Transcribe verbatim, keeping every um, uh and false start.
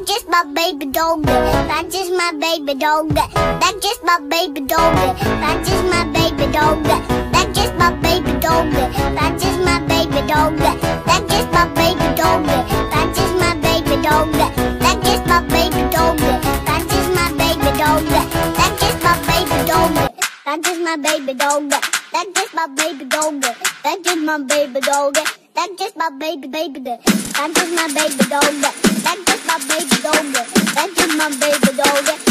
That's just my baby dog. That's just my baby dog. That's just my baby dog. That's just my baby dog. That's just my baby dog. That's just my baby dog. That's just my baby dog. That's just my baby dog. That's just my baby dog. That's just my baby dog. That's just my baby dog. That's just my baby dog. That's just my baby dog. That's just my baby dog. That's just my baby baby. That's just my baby dog. That's just my baby dog. That's just my baby dog.